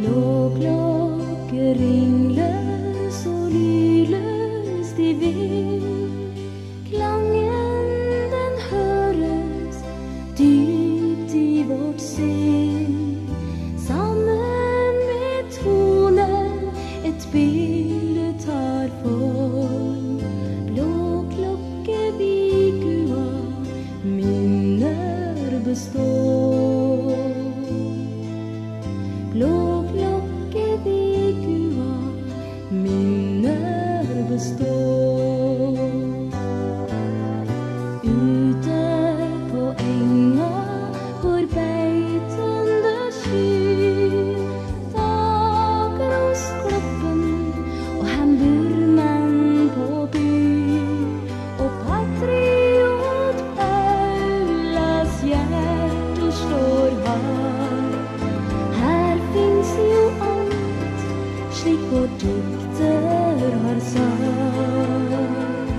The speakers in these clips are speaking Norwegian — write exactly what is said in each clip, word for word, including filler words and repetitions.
Blå klokke ringløs og lydløs de vil. Klangen den høres dypt i vårt sinn. Sammen med toner et bilde tar form. Blå klokke vikua minner består. Blå klokke vikua minner består. Ute på enga hvor beitende kyr dager hos kloppen, og han burmenn på by. Og patriot Paulas hjerte slår hardt. Her finnes jo alt, slik vår dikter har sagt.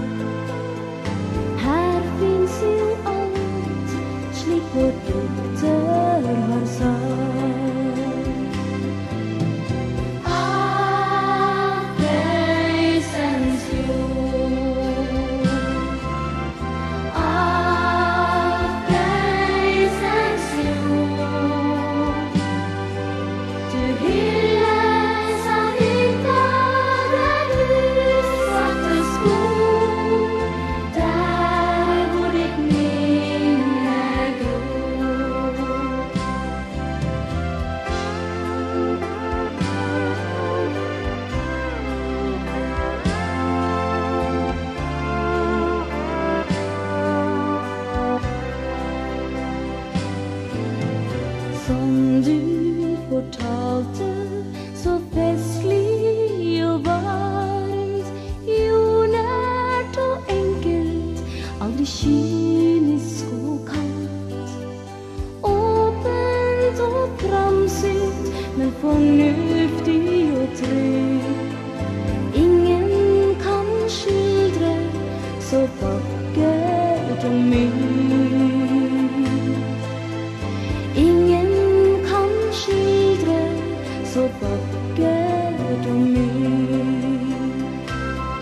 Her finnes jo alt, slik vår dikter har sagt. Av Prøysens jord, av Prøysens jord. Du hylles av hytta der du satte spor, der hvor ditt minne gror. Som du fortalte, så festlig og varmt, jordnært og enkelt, aldri kynisk og kaldt. Åpent og framsynt, men fornuftig og trygg. Ingen kan skildre så vakkert og mykt. Ingen kan skildre så vakkert og mykt.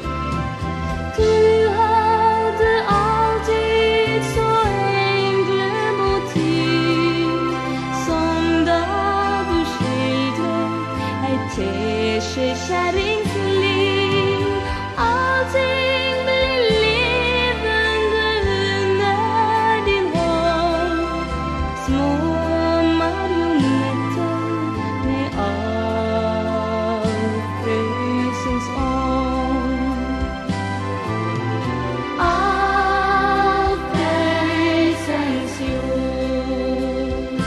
Du hadde alltid så enkle motiv, som da du skildret ei teskjekjerrings liv. Allting ble levende under din hånd. Små marionetter med av Prøysens ånd. Av Prøysens jord,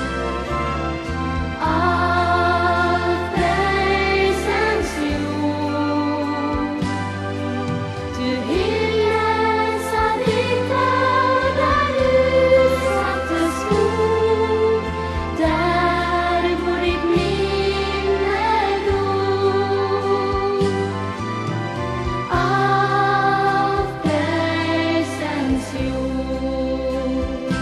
av Prøysens jord. Du hylles av hytta der du satte spor, der hvor ditt minne gror. Av Prøysens jord,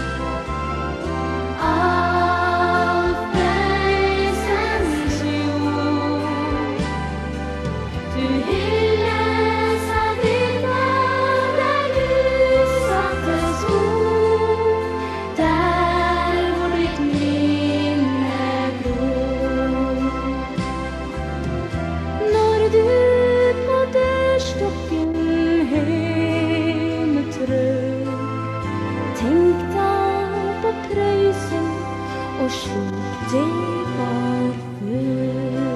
av Prøysens jord. Du hylles av hytta der du satte spor, der hvor ditt minne gror. Når du på dørstokken hjemme trør, tenk da på Prøysen og slik det var før.